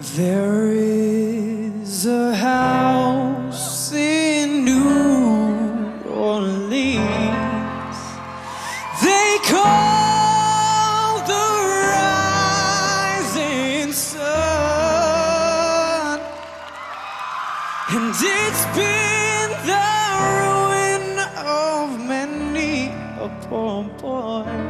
There is a house in New Orleans they call the Rising Sun, and it's been the ruin of many a poor boy.